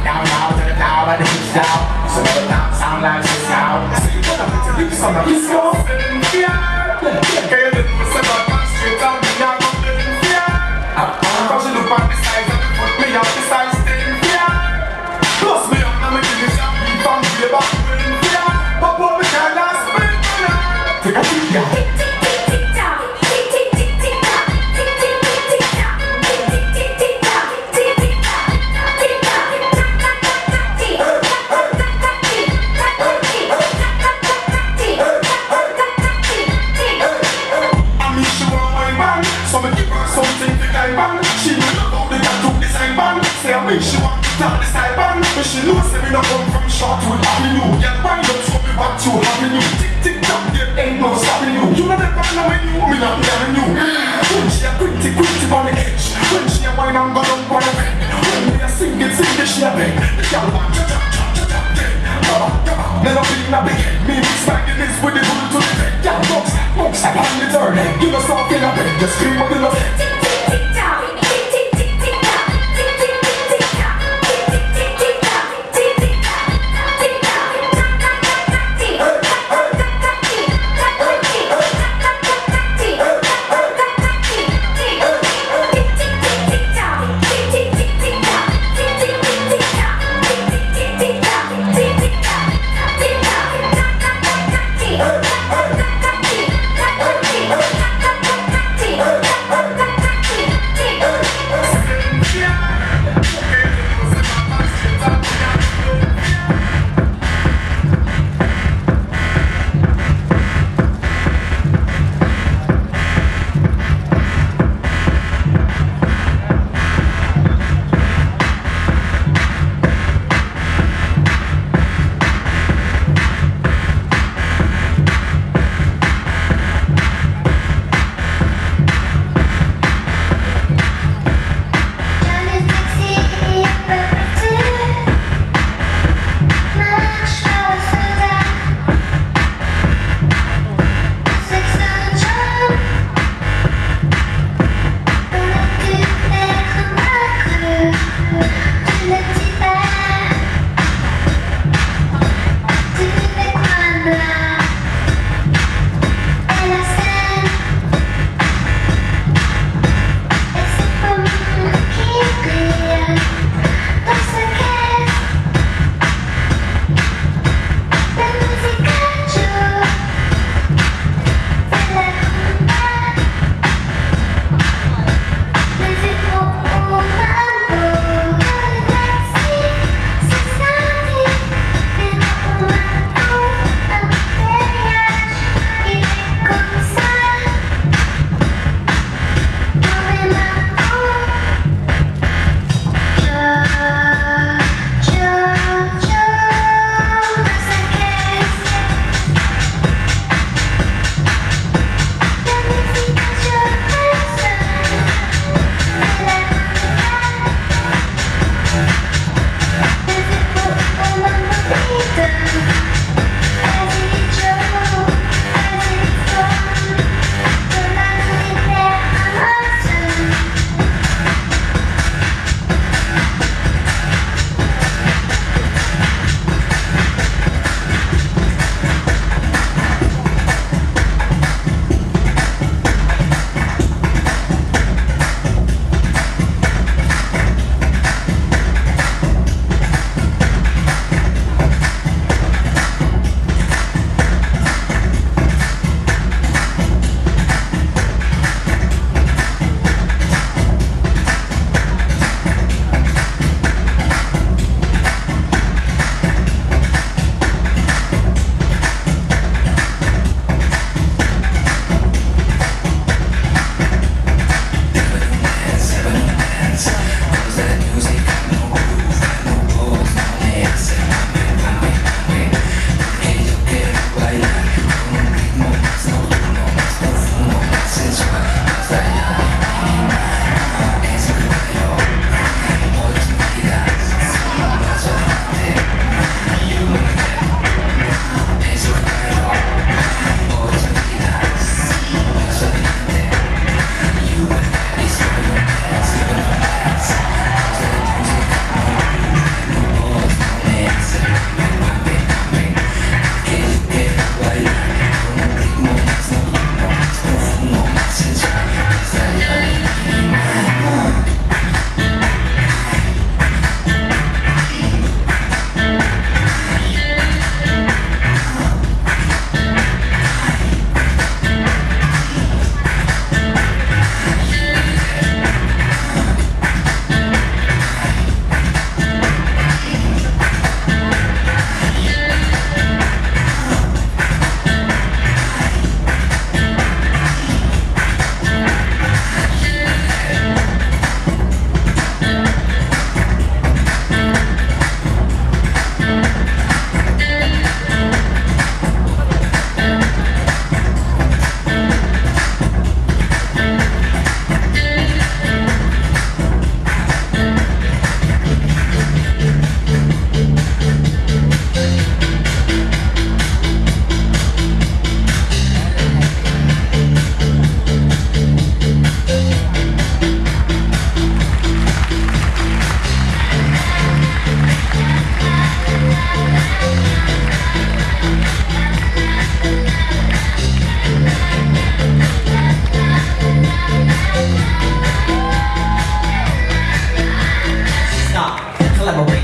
down, down to the down, but it's down. So never down, sound like this now. So you gotta put the lips on the disco. Yeah, can you do this about that straight down the yard of the yeah. Cause you look on the size and you put me on the size thing, yeah. Plus me on the beginning, I'm being from way back when, yeah. Pop up the car last spin, yeah. Take a seat, yeah. She want to start the side band, but she knows that we don't come from short to avenue. Yeah, wind up, show me what you have in you. Tick, tick, tock, there ain't no stopping you. You know that man, when you, me not telling you. When she a quitty, quitty on the edge. When she a wine and go down on the bed. When me a sing it, she a beg. The girl want to chop, chop, chop, chop, yeah. Never been a big head, me mix bagging this with the bull to the bed. Yeah, box, I on the turn head. You know soft in a bed, just scream what you love.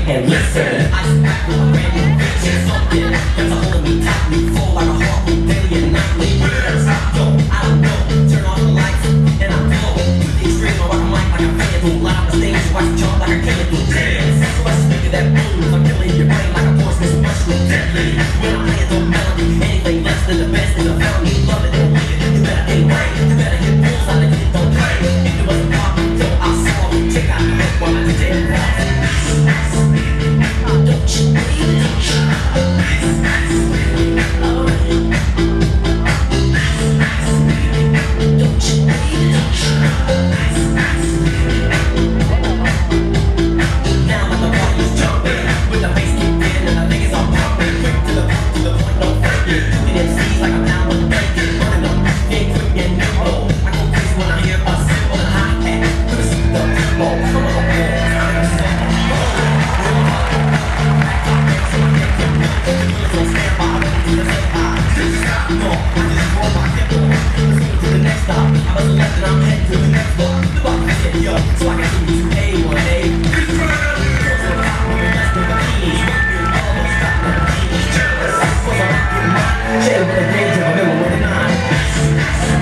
and listen. I just back with a brand new bitch and something that's a hold me tightly, full like a heart with daily and nightly. Yo, I don't know, turn on the lights and I blow. To the extreme, I rock a mic like a phantom, light up the stage, watch it jump like a candle. Dance, so I speak of that blues, I'm killing your brain like a poisonous mushroom, deadly. When I'm playing the melody, anything less than the best is a felony. Love it, don't leave it, you better get right, you better hit bulls on the kid, don't play. If it wasn't poppin', yo, I'll solve it. Check out the hook while I DJ rock. Don't you wait, don't you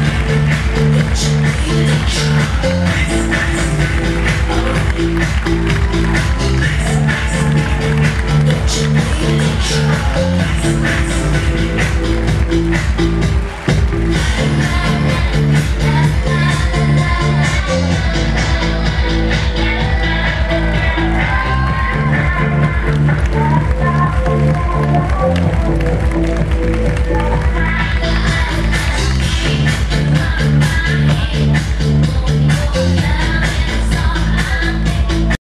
Don't